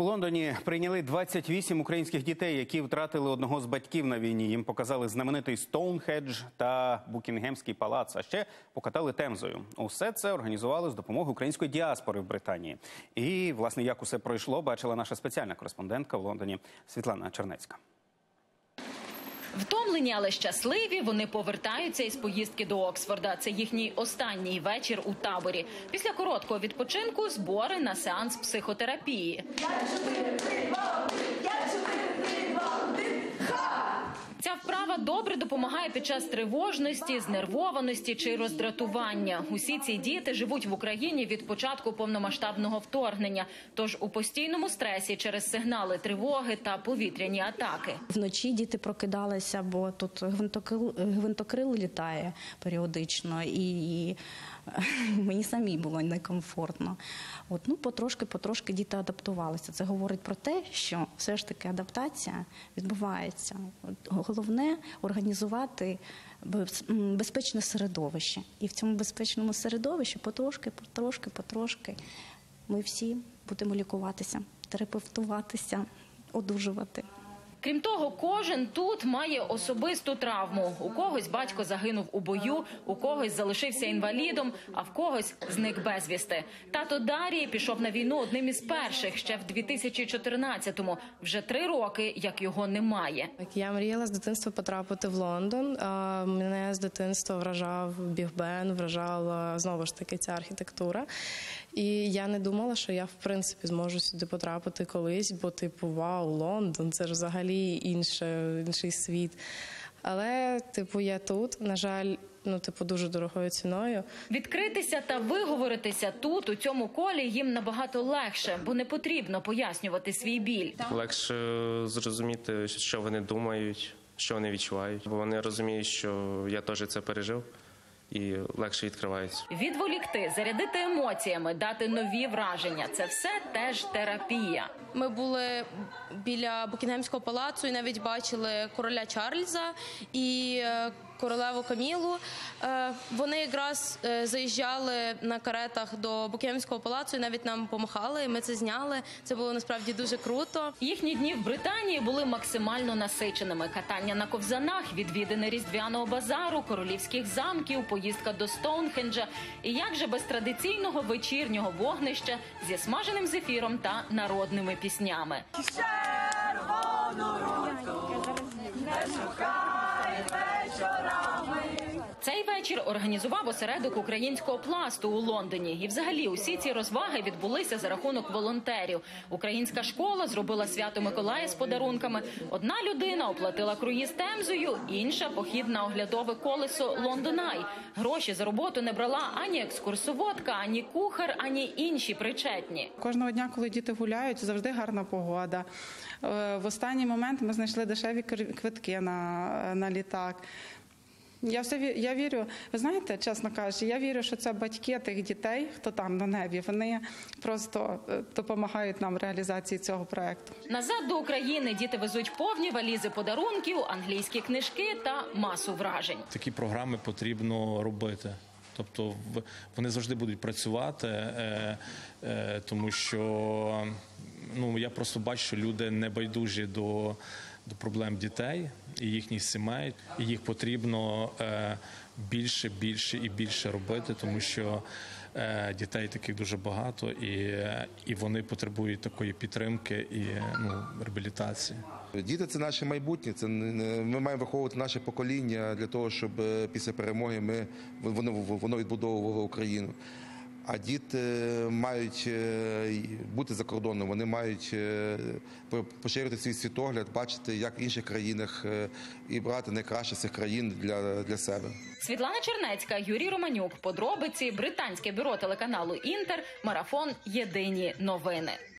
У Лондоні прийняли 28 українських дітей, які втратили одного з батьків на війні. Їм показали знаменитий Стоунхендж та Букінгемський палац, а ще покатали Темзою. Усе це організували з допомогою української діаспори в Британії. І, власне, як усе пройшло, бачила наша спеціальна кореспондентка в Лондоні Світлана Чернецька. Втомлені, але щасливі, вони повертаються із поїздки до Оксфорда. Це їхній останній вечір у таборі. Після короткого відпочинку – збори на сеанс психотерапії. Ця вправа добре допомагає під час тривожності, знервованості чи роздратування. Усі ці діти живуть в Україні від початку повномасштабного вторгнення. Тож у постійному стресі через сигнали тривоги та повітряні атаки. Вночі діти прокидалися, бо тут гвинтокрил літає періодично, і мені самій було некомфортно. Потрошки діти адаптувалися. Це говорить про те, що все ж таки адаптація відбувається. Головне – організувати безпечне середовище. І в цьому безпечному середовищі потрошки ми всі будемо лікуватися, терапевтуватися, одужувати. Крім того, кожен тут має особисту травму. У когось батько загинув у бою, у когось залишився інвалідом, а в когось зник безвісти. Тато Дарії пішов на війну одним із перших ще в 2014-му. Вже 3 роки, як його немає. Я мріяла з дитинства потрапити в Лондон. Мене з дитинства вражав Біг Бен, вражала знову ж таки ця архітектура. І я не думала, що я в принципі зможу сюди потрапити колись, бо вау, Лондон, це ж взагалі інший світ. Але я тут, на жаль, дуже дорогою ціною. Відкритися та виговоритися тут, у цьому колі, їм набагато легше, бо не потрібно пояснювати свій біль. Легше зрозуміти, що вони думають, що вони відчувають, бо вони розуміють, що я теж це пережив. І легше відкривається. Відволікти, зарядити емоціями, дати нові враження – це все теж терапія. Ми були біля Букінгемського палацу і навіть бачили короля Чарльза і королеву Камілу. Вони якраз заїжджали на каретах до Букінгемського палацу і навіть нам помахали, і ми це зняли. Це було насправді дуже круто. Їхні дні в Британії були максимально насиченими. Катання на ковзанах, відвідини Різдвяного базару, королівських замків, поїздка до Стоунхенджа. І як же без традиційного вечірнього вогнища зі смаженим зефіром та народними піснями. Цей вечір організував осередок українського пласту у Лондоні. І взагалі усі ці розваги відбулися за рахунок волонтерів. Українська школа зробила свято Миколая з подарунками. Одна людина оплатила круїз Темзою, інша – похід на оглядове колесо Лондон Ай. Гроші за роботу не брала ані екскурсоводка, ані кухар, ані інші причетні. Кожного дня, коли діти гуляють, завжди гарна погода. В останній момент ми знайшли дешеві квитки на літак. Я вірю, ви знаєте, чесно кажучи, я вірю, що це батьки тих дітей, хто там на небі, вони просто допомагають нам в реалізації цього проєкту. Назад до України діти везуть повні валізи подарунків, англійські книжки та масу вражень. Такі програми потрібно робити. Тобто вони завжди будуть працювати, тому що я просто бачу, що люди не байдужі до проблем дітей і їхніх сімей. І їх потрібно більше і більше робити, тому що дітей таких дуже багато, і вони потребують такої підтримки і реабілітації. Діти – це наше майбутнє, ми маємо виховувати наше покоління для того, щоб після перемоги воно відбудовувало Україну. А діти мають бути за кордоном, вони мають поширити свій світогляд, бачити, як в інших країнах, і брати найкраще з цих країн для себе. Світлана Чернецька, Юрій Романюк. Подробиці. Британське бюро телеканалу «Інтер». Марафон. Єдині новини.